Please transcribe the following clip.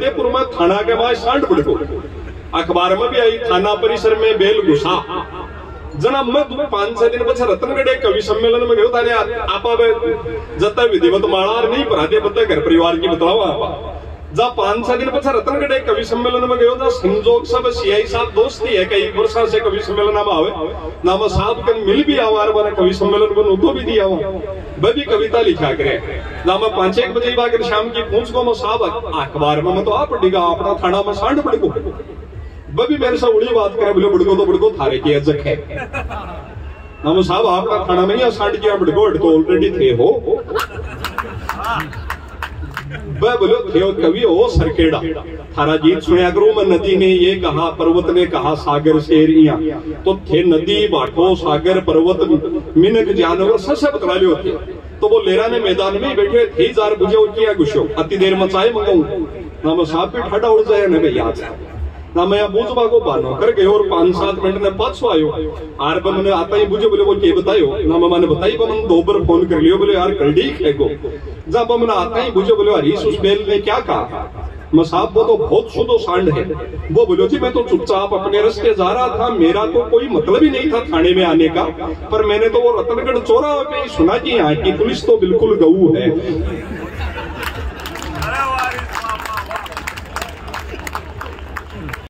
फतेहपुर में थाना के बाद सांड बड़को अखबार में भी आई, थाना परिसर में बेल घुसा जना मैं 5-6 दिन पछा रतनगढ़ एक कवि सम्मेलन में गयो था। आप जता विधिवत माला नहीं पढ़ाते बता घर परिवार की बतलाओ आप जा 5-6 दिन पछा रतनगढ़ एक कवि सम्मेलन में गयो था। संजोग सब सीआई साहब दोस्ती है कई वर्षा से कवि सम्मेलन में आवे नाम साहब कन मिल भी आवार बार कवि सम्मेलन बनो तो भी दिया हुआ वह भी कविता लिखा करे ना। मैं 5-1 बजे बाकर शाम की पूछ को मैं साहब अखबार में मैं तो आप पढ़ेगा अपना थाना में सांड पड़ को वह भी मेरे से उड़ी बात करे बोले बुड़को तो बुड़को थारे की अजक है ना। मैं साहब आपका थाना में ही सांड किया बुड़को अड़को ऑलरेडी थे हो वह बोलो थे कवि हो सरकेड़ा थारा गीत सुनिया करो। मैं नदी ने ये कहा पर्वत ने कहा सागर शेरिया तो थे नदी बाटो सागर पर्वत मिनक जानवर सब बतला लियो थे। तो वो लेरा ने मैदान में बैठे थे जार बुझे किया गुस्सो अति देर मचाए मंगाऊ ना मैं साहब भी ठाडा उड़ जाए ना याद ना मैं बूझबा को बानो कर गयो और 5-7 मिनट ने पाछो आयो आर बन ने आता ही बुझे बोले वो के बतायो ना मैंने बताई बमन 2 बार फोन कर लियो बोले यार कल ठीक है को जब बमन आता ही बुझे बोले हरीश उस बेल ने क्या कहा। मैं साहब वो तो बहुत शुद्ध सांड है। वो बोलो जी मैं तो चुपचाप अपने रास्ते जा रहा था, मेरा तो कोई मतलब ही नहीं था थाने में आने का, पर मैंने तो वो रतनगढ़ चौराहे पे सुना कि यहाँ की पुलिस तो बिल्कुल गऊ है।